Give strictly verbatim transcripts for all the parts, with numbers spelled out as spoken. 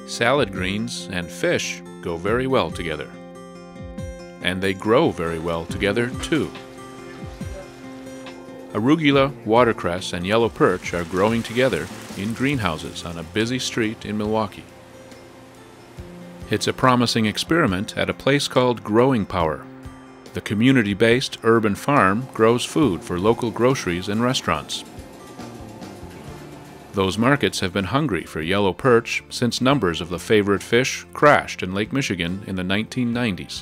Salad greens and fish go very well together. And they grow very well together, too. Arugula, watercress, and yellow perch are growing together in greenhouses on a busy street in Milwaukee. It's a promising experiment at a place called Growing Power. The community-based urban farm grows food for local groceries and restaurants. Those markets have been hungry for yellow perch since numbers of the favorite fish crashed in Lake Michigan in the nineteen nineties.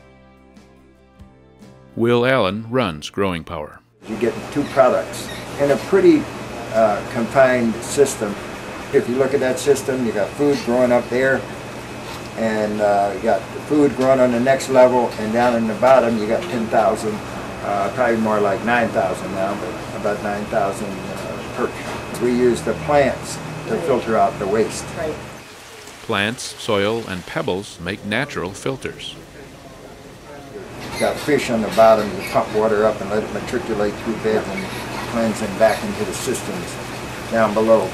Will Allen runs Growing Power. You get two products in a pretty uh, confined system. If you look at that system, you got food growing up there, and uh, you got the food growing on the next level, and down in the bottom you got ten thousand, uh, probably more like nine thousand now, but about nine thousand uh, perch. We use the plants to filter out the waste. Right. Plants, soil, and pebbles make natural filters. You got fish on the bottom, you pump water up and let it matriculate through beds and cleanse them back into the systems down below.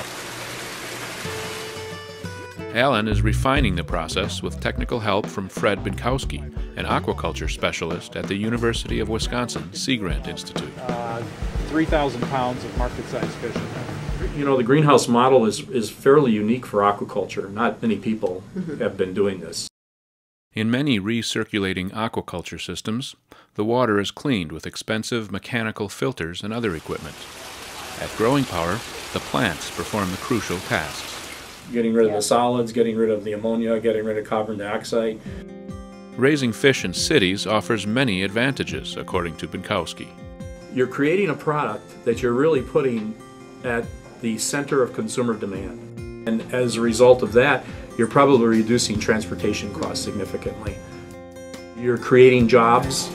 Allen is refining the process with technical help from Fred Binkowski, an aquaculture specialist at the University of Wisconsin Sea Grant Institute. Uh, three thousand pounds of market-sized fish in there. You know, the greenhouse model is, is fairly unique for aquaculture. Not many people have been doing this. In many recirculating aquaculture systems, the water is cleaned with expensive mechanical filters and other equipment. At Growing Power, the plants perform the crucial tasks. Getting rid of the solids, getting rid of the ammonia, getting rid of carbon dioxide. Raising fish in cities offers many advantages, according to Binkowski. You're creating a product that you're really putting at the center of consumer demand. And as a result of that, you're probably reducing transportation costs significantly. You're creating jobs,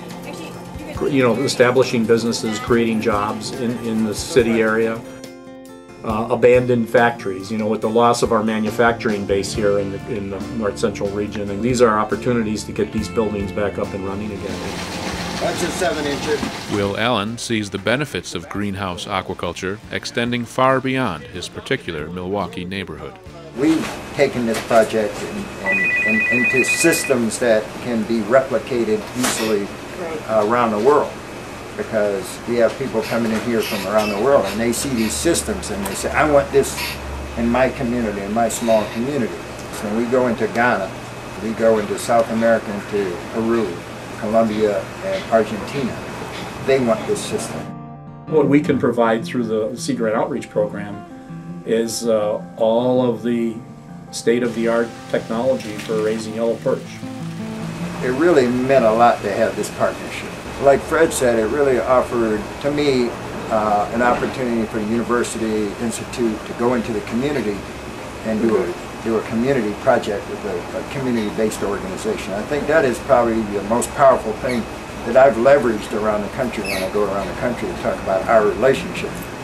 you know, establishing businesses, creating jobs in, in the city area. Uh, abandoned factories, you know, with the loss of our manufacturing base here in the, in the north central region. And these are opportunities to get these buildings back up and running again. That's a seven incher. Will Allen sees the benefits of greenhouse aquaculture extending far beyond his particular Milwaukee neighborhood. We've taken this project in, in, in, into systems that can be replicated easily uh, around the world, because we have people coming in here from around the world and they see these systems and they say, I want this in my community, in my small community. So we go into Ghana, we go into South America, into Peru, Colombia, and Argentina. They want this system. What we can provide through the Sea Grant Outreach Program is uh, all of the state-of-the-art technology for raising yellow perch. It really meant a lot to have this partnership. Like Fred said, it really offered, to me, uh, an opportunity for the University Institute to go into the community and do a, do a community project with a, a community-based organization. I think that is probably the most powerful thing that I've leveraged around the country when I go around the country to talk about our relationship.